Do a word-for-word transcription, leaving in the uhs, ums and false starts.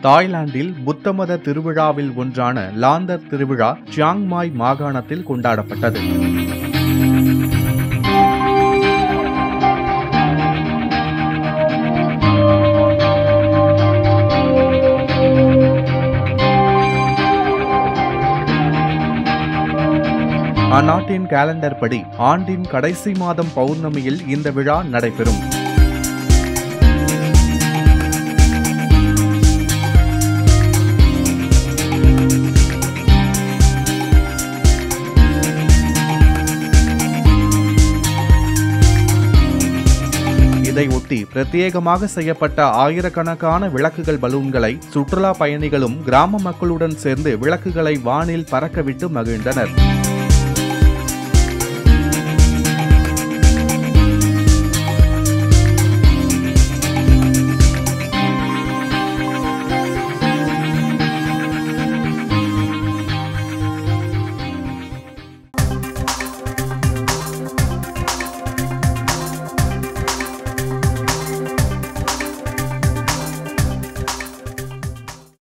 தாய்லாந்தில் புத்த மத திருவிழாவில் ஒன்றான லாந்தர் திருவிழா சியாங் மாய் மாகாணத்தில் கொண்டாடப்பட்டது. அந்நாட்டின் காலண்டர் படி ஆண்டின் கடைசி மாதம் பௌர்ணமியில் இந்த விழா நடைபெறும். இதையொட்டி பிரத்யேகமாக செய்யப்பட்ட ஆயிரக்கணக்கான விளக்குகள் பலூன்களை சுற்றுலா பயணிகளும் கிராம மக்களுடன் சேர்ந்து விளக்குகளை வானில் பறக்கவிட்டு மகிழ்ந்தனர்.